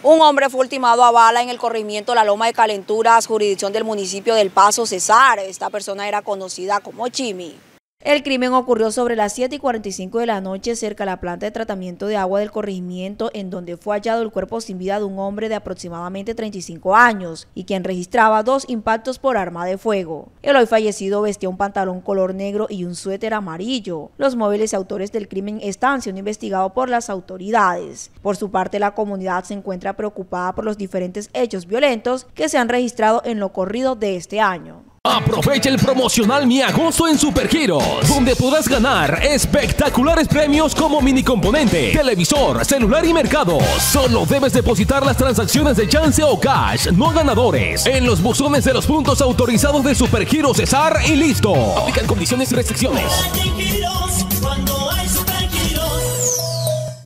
Un hombre fue ultimado a bala en el corregimiento La Loma de Calenturas, jurisdicción del municipio del Paso, Cesar. Esta persona era conocida como Chimi. El crimen ocurrió sobre las 7:45 de la noche cerca de la planta de tratamiento de agua del corregimiento, en donde fue hallado el cuerpo sin vida de un hombre de aproximadamente 35 años y quien registraba 2 impactos por arma de fuego. El hoy fallecido vestía un pantalón color negro y un suéter amarillo. Los móviles y autores del crimen están siendo investigados por las autoridades. Por su parte, la comunidad se encuentra preocupada por los diferentes hechos violentos que se han registrado en lo corrido de este año. Aprovecha el promocional Mi Agosto en Supergiros, donde podrás ganar espectaculares premios como mini componente, televisor, celular y mercado. Solo debes depositar las transacciones de chance o cash no ganadores en los buzones de los puntos autorizados de Supergiros Cesar y listo. Aplican condiciones y restricciones.